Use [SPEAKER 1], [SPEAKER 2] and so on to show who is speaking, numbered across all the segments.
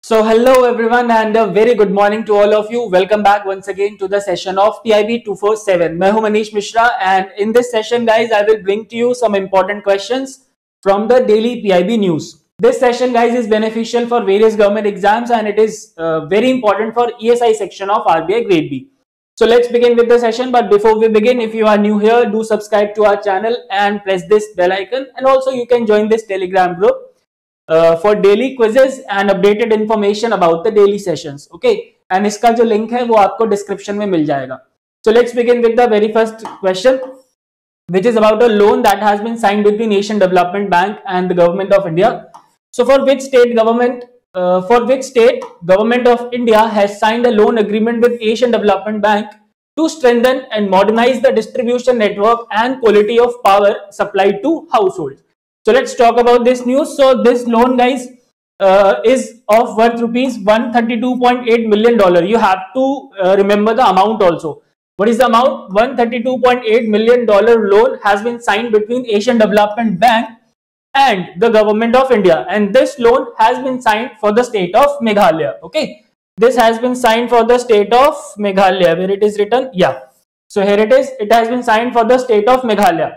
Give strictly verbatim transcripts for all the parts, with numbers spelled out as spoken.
[SPEAKER 1] So hello everyone and a very good morning to all of you. Welcome back once again to the session of P I B two forty-seven. मैं हूं Manish Mishra and in this session guys I will bring to you some important questions from the daily P I B news. This session guys is beneficial for various government exams and it is uh, very important for E S I section of R B I grade B. So let's begin with the session, but before we begin, if you are new here, do subscribe to our channel and press this bell icon, and also you can join this Telegram group Uh, for daily quizzes and updated information about the daily sessions. Okay, and इसका जो link है वो आपको description में मिल जाएगा. So let's begin with the very first question, which is about a loan that has been signed between Asian Development Bank and the Government of India. So for which state government, uh, for which state Government of India has signed a loan agreement with Asian Development Bank to strengthen and modernize the distribution network and quality of power supplied to households. So let's talk about this news. So this loan guys uh, is of worth rupees one hundred thirty-two point eight million dollar. You have to uh, remember the amount also. What is the amount? one hundred thirty-two point eight million dollar loan has been signed between Asian Development Bank and the Government of India, and this loan has been signed for the state of Meghalaya. Okay, this has been signed for the state of Meghalaya. Where it is written? Yeah. So here it is. It has been signed for the state of Meghalaya.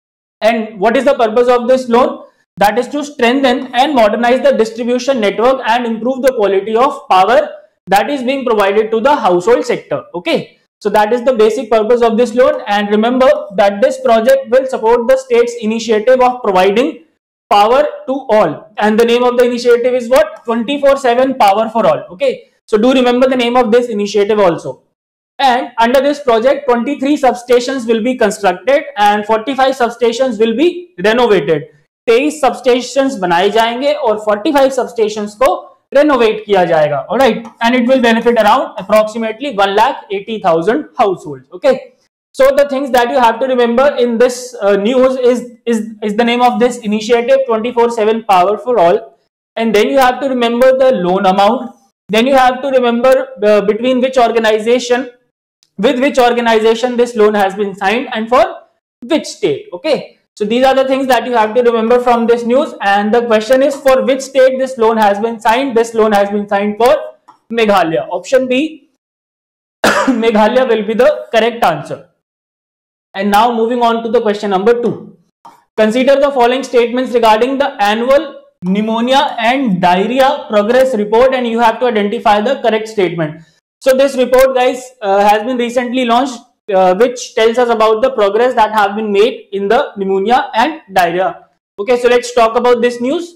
[SPEAKER 1] And what is the purpose of this loan? That is to strengthen and modernize the distribution network and improve the quality of power that is being provided to the household sector. Okay, so that is the basic purpose of this loan. And remember that this project will support the state's initiative of providing power to all. And the name of the initiative is what? twenty-four seven Power for All. Okay, so do remember the name of this initiative also. And under this project, twenty-three substations will be constructed and forty-five substations will be renovated. तेईस substations बनाए जाएंगे और forty-five substations को renovate किया जाएगा. All right, and it will benefit around approximately one lakh eighty thousand households. Okay, so the things that you have to remember in this uh, news is is is the name of this initiative twenty-four seven Power for All, and then you have to remember the loan amount. Then you have to remember uh, between which organization. With which organization this loan has been signed and for which state. Okay, so these are the things that you have to remember from this news. And the question is, for which state this loan has been signed? This loan has been signed for Meghalaya. Option B, Meghalaya will be the correct answer. And now moving on to the question number two. Consider the following statements regarding the annual pneumonia and diarrhea progress report, and you have to identify the correct statement. So this report guys uh, has been recently launched uh, which tells us about the progress that have been made in the pneumonia and diarrhea. Okay, so let's talk about this news.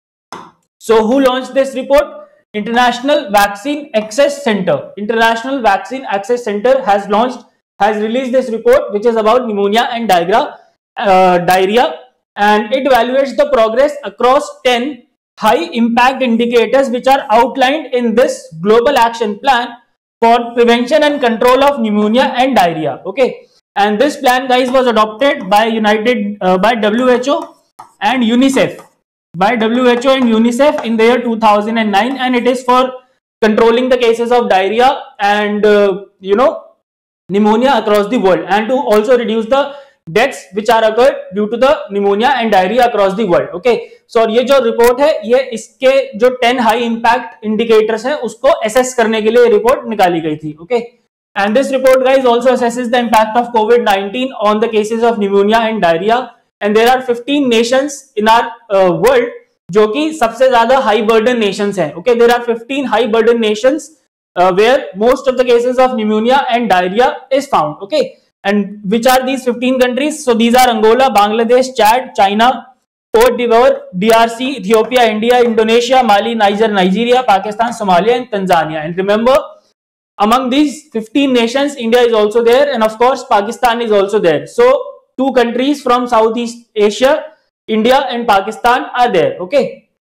[SPEAKER 1] So who launched this report? International Vaccine Access Center. International Vaccine Access Center has launched, has released this report which is about pneumonia and diarrhea, uh, diarrhea and it evaluates the progress across ten high impact indicators which are outlined in this global action plan for prevention and control of pneumonia and diarrhea. Okay, and this plan guys was adopted by United uh, by W H O and UNICEF, by W H O and UNICEF in the year two thousand nine, and it is for controlling the cases of diarrhea and uh, you know pneumonia across the world, and to also reduce the deaths which are occurred due to the pneumonia and diarrhea across the world. Okay, so और ये जो report है ये इसके जो ten high impact indicators हैं उसको assess करने के लिए रिपोर्ट निकाली गई थी. Okay, and this report guys also assesses the impact of COVID nineteen on the cases of pneumonia and diarrhea, and there are fifteen nations in our uh, world जो कि सबसे ज्यादा high burden nations हैं. Okay, there are fifteen high burden nations uh, where most of the cases of pneumonia and diarrhea is found. Okay, and which are these fifteen countries? So these are Angola, Bangladesh, Chad, China, Cote d'Ivoire, D R C, Ethiopia, India, Indonesia, Mali, Niger, Nigeria, Pakistan, Somalia and Tanzania. And remember, among these fifteen nations, India is also there, and of course Pakistan is also there. So two countries from Southeast Asia, India and Pakistan are there. Okay,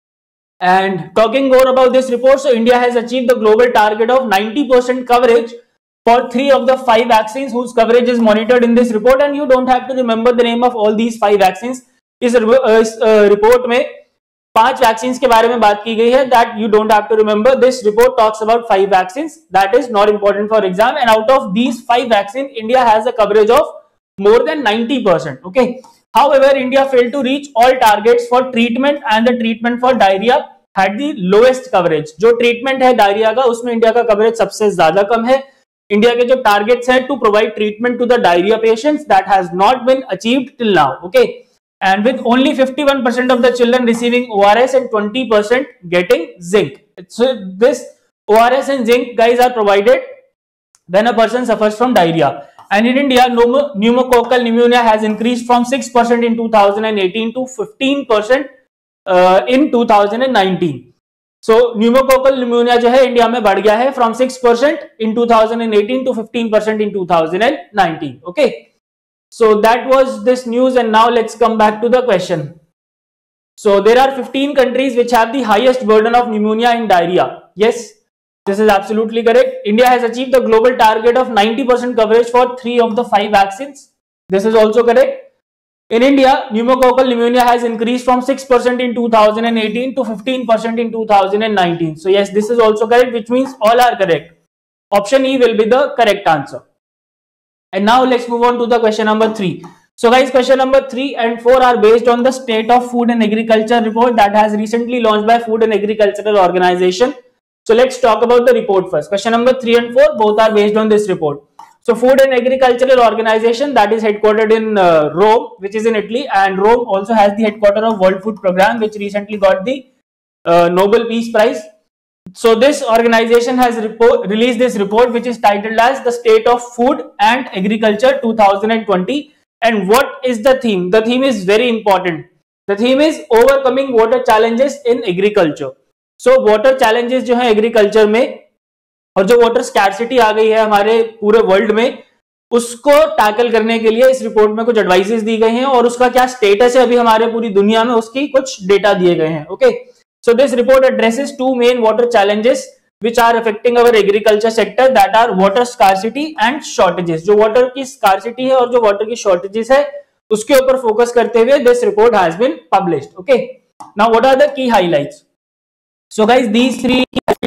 [SPEAKER 1] and talking more about this report, so India has achieved the global target of ninety percent coverage for three of the five vaccines whose coverage is monitored in this report, and you don't have to remember the name of all these five vaccines. इस report में पांच vaccine के बारे में बात की गई है that you don't have to remember. This report talks about five vaccines that is not important for exam, and out of these five vaccines India has a coverage of more than ninety percent. Okay, however India failed to reach all targets for treatment and the treatment for diarrhea had the lowest coverage. जो treatment है diarrhoea का उसमें India का coverage सबसे ज्यादा कम है. India के जो टारगेट्स हैं to provide treatment to the diarrhoea patients that has not been achieved till now. Okay, and with only fifty-one percent of the children receiving O R S and twenty percent getting zinc. So this O R S and zinc guys are provided when a person suffers from diarrhea. And in India, pneumococcal pneumonia has increased from six percent in two thousand eighteen to fifteen percent uh, in two thousand nineteen. So pneumococcal pneumonia जो है India में बढ़ गया है from six percent in two thousand eighteen to fifteen percent in two thousand nineteen. Okay, so that was this news, and now let's come back to the question. So there are fifteen countries which have the highest burden of pneumonia and diarrhea. Yes, this is absolutely correct. India has achieved the global target of ninety percent coverage for three of the five vaccines. This is also correct. In India, pneumococcal pneumonia has increased from six percent in two thousand eighteen to fifteen percent in two thousand nineteen. So yes, this is also correct, which means all are correct. Option E will be the correct answer. And now let's move on to the question number three. So guys, question number three and four are based on the State of Food and Agriculture report that has recently launched by Food and Agricultural Organization. So let's talk about the report first. Question number three and four both are based on this report. So Food and Agricultural Organization that is headquartered in uh, Rome, which is in Italy, and Rome also has the headquarters of World Food Program, which recently got the uh, Nobel Peace Prize. So this organization has report, released this report, which is titled as the State of Food and Agriculture two thousand twenty. And what is the theme? The theme is very important. The theme is overcoming water challenges in agriculture. So water challenges जो है agriculture में और जो water scarcity आ गई है हमारे पूरे world में, उसको टैकल करने के लिए इस रिपोर्ट में कुछ एडवाइसेस दी गई हैं और उसका क्या स्टेटस है अभी हमारे पूरी दुनिया में, उसकी कुछ डेटा दिए गए हैं. Okay, so this report addresses two main water challenges which are affecting our agriculture sector, that are water scarcity and shortages. जो water की scarcity है और जो water की shortages है उसके ऊपर फोकस करते हुए this report has been published. Okay, now what are the key highlights? So guys, these three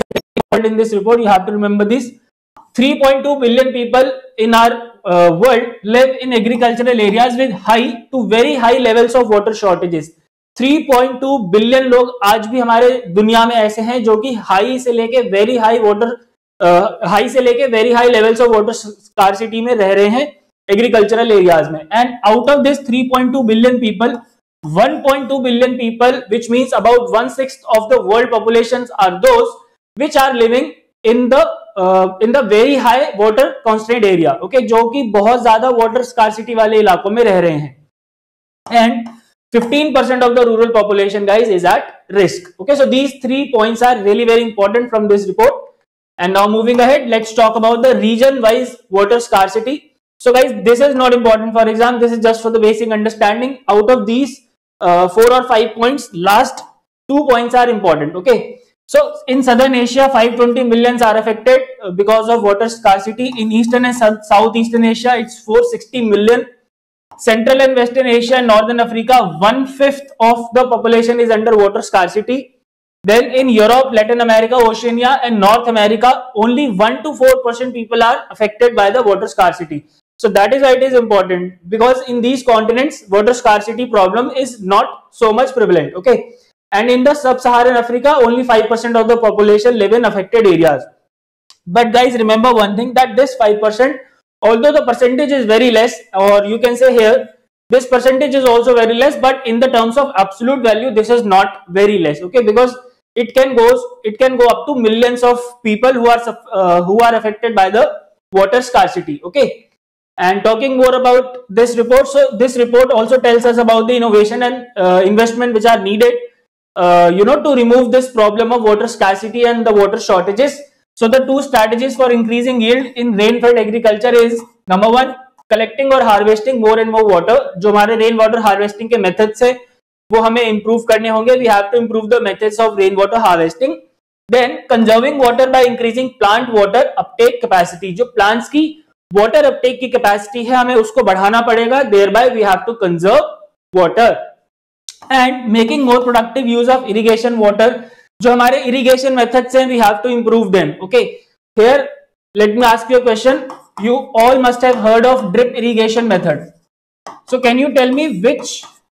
[SPEAKER 1] in this report, you have to remember this. three point two billion people in our uh, world live in agricultural areas with high to very high levels of water shortages. three point two billion लोग आज भी हमारे दुनिया में ऐसे हैं जो कि हाई से लेके वेरी हाई वाटर हाई से लेके very high levels of water scarcity में रह रहे हैं एग्रीकल्चरल एरियाज में. And out of this three point two billion people, one point two billion people, which means about one sixth of the world populations, are those which are living in the uh, in the very high water constrained area. Okay, जो कि बहुत ज्यादा water scarcity वाले इलाकों में रह रहे हैं. And fifteen percent of the rural population guys is at risk. Okay, so these three points are really very important from this report. And now moving ahead, let's talk about the region wise water scarcity. So guys, this is not important for exam, this is just for the basic understanding. Out of these uh, four or five points, last two points are important. Okay, so in southern Asia five hundred twenty millions are affected because of water scarcity. In eastern and southeastern Asia it's four hundred sixty million. Central and Western Asia and Northern Africa, one fifth of the population is under water scarcity. Then in Europe, Latin America, Oceania and North America, only one to four percent people are affected by the water scarcity. So that is why it is important, because in these continents, water scarcity problem is not so much prevalent. Okay, and in the sub-Saharan Africa, only five percent of the population live in affected areas. But guys, remember one thing, that this five percent, although the percentage is very less, or you can say here this percentage is also very less, but in the terms of absolute value this is not very less. Okay, because it can go it can go up to millions of people who are uh, who are affected by the water scarcity. Okay, and talking more about this report, so this report also tells us about the innovation and uh, investment which are needed uh, you know to remove this problem of water scarcity and the water shortages. So the two strategies for increasing yield in rain-fed agriculture is number one, collecting or harvesting more and more water. जो हमारे rain water harvesting के methods है वो हमें improve करने होंगे. We have to improve the methods of rain water harvesting. Then conserving water by increasing plant water uptake capacity. जो plants की water uptake की capacity है हमें उसको बढ़ाना पड़ेगा. Thereby we have to conserve water. And making more productive use of irrigation water. जो हमारे इरिगेशन मेथड्स हैं, we have to improve them. Okay, here let me ask you a question. You all must have heard of drip irrigation method. So can you tell me which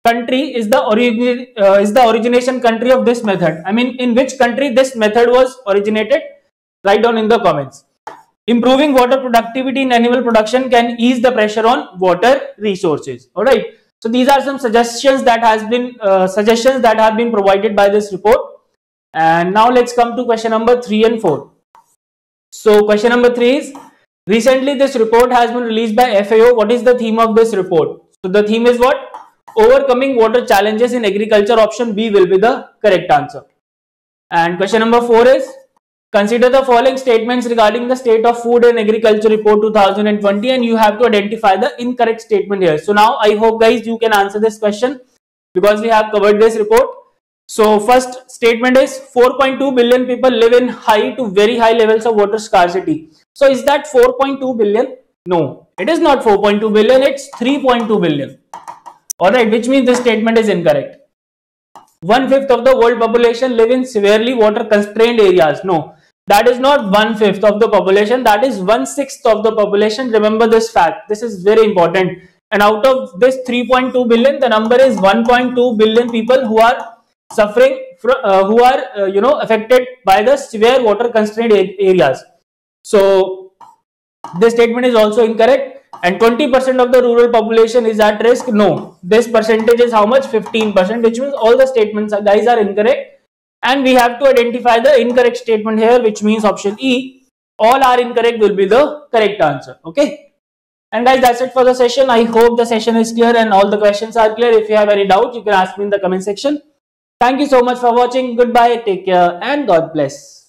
[SPEAKER 1] country is the origin uh, is the origination country of this method? I mean, in which country this method was originated? Write down in the comments. Improving water productivity in animal production can ease the pressure on water resources. All right. So these are some suggestions that has been uh, suggestions that have been provided by this report. And now let's come to question number three and four. So question number three is, recently this report has been released by F A O. What is the theme of this report? So the theme is what? Overcoming water challenges in agriculture. Option B will be the correct answer. And question number four is, consider the following statements regarding the state of food and agriculture report two thousand twenty, and you have to identify the incorrect statement here. So now I hope guys you can answer this question because we have covered this report. So first statement is, four point two billion people live in high to very high levels of water scarcity. So is that four point two billion? No, it is not four point two billion, it's three point two billion. Alright, which means this statement is incorrect. One fifth of the world population live in severely water constrained areas. No, that is not one fifth of the population, that is one sixth of the population. Remember this fact, this is very important. And out of this three point two billion, the number is one point two billion people who are suffering from, uh, who are uh, you know affected by the severe water constrained areas. So this statement is also incorrect. And twenty percent of the rural population is at risk. No, this percentage is how much? fifteen percent, which means all the statements are, guys, are incorrect. And we have to identify the incorrect statement here, which means option E, all are incorrect, will be the correct answer. Okay. And guys, that's it for the session. I hope the session is clear and all the questions are clear. If you have any doubt, you can ask me in the comment section. Thank you so much for watching. Goodbye, take care, and God bless.